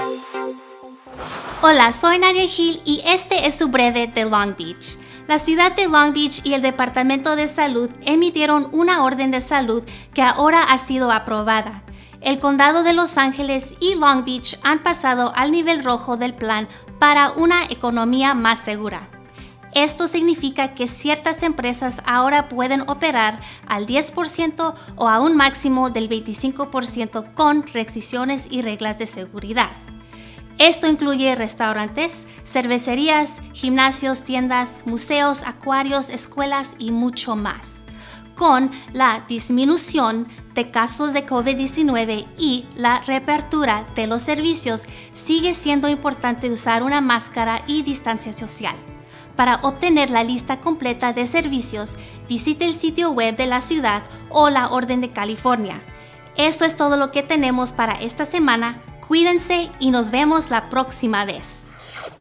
Hola, soy Nadia Gil y este es su breve de Long Beach. La ciudad de Long Beach y el Departamento de Salud emitieron una orden de salud que ahora ha sido aprobada. El condado de Los Ángeles y Long Beach han pasado al nivel rojo del plan para una economía más segura. Esto significa que ciertas empresas ahora pueden operar al 10% o a un máximo del 25% con restricciones y reglas de seguridad. Esto incluye restaurantes, cervecerías, gimnasios, tiendas, museos, acuarios, escuelas y mucho más. Con la disminución de casos de COVID-19 y la reapertura de los servicios, sigue siendo importante usar una máscara y distancia social. Para obtener la lista completa de servicios, visite el sitio web de la ciudad o la Orden de California. Eso es todo lo que tenemos para esta semana. Cuídense y nos vemos la próxima vez.